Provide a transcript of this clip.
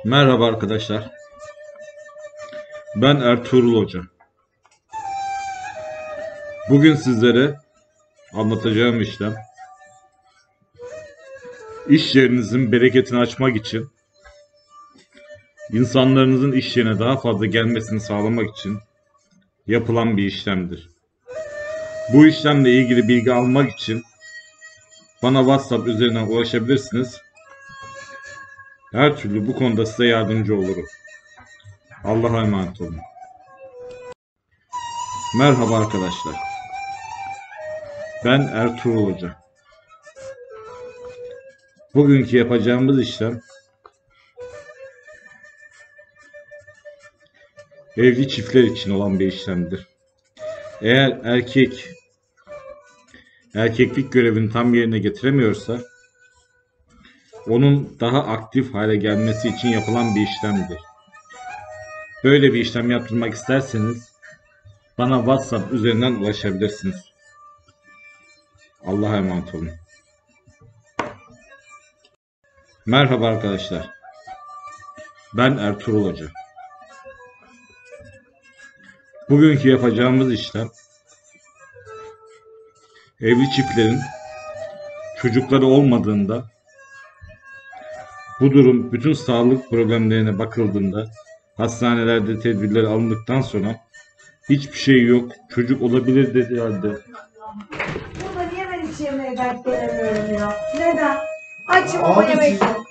Merhaba arkadaşlar. Ben Ertuğrul Hoca. Bugün sizlere anlatacağım işlem, iş yerinizin bereketini açmak için, insanlarınızın iş yerine daha fazla gelmesini sağlamak için yapılan bir işlemdir. Bu işlemle ilgili bilgi almak için bana WhatsApp üzerinden ulaşabilirsiniz. Her türlü bu konuda size yardımcı olurum. Allah'a emanet olun. Merhaba arkadaşlar. Ben Ertuğrul Hoca. Bugünkü yapacağımız işlem evli çiftler için olan bir işlemdir. Eğer erkeklik görevini tam yerine getiremiyorsa onun daha aktif hale gelmesi için yapılan bir işlemdir. Böyle bir işlem yaptırmak isterseniz bana WhatsApp üzerinden ulaşabilirsiniz. Allah'a emanet olun. Merhaba arkadaşlar. Ben Ertuğrul Hoca. Bugünkü yapacağımız işlem evli çiftlerin çocukları olmadığında, bu durum bütün sağlık problemlerine bakıldığında, hastanelerde tedbirler alındıktan sonra hiçbir şey yok, çocuk olabilir dediği halde Burada niye ben hiç yemeğe denk gelemiyorum ya? Neden? Açım ama Abi yemek siz yok.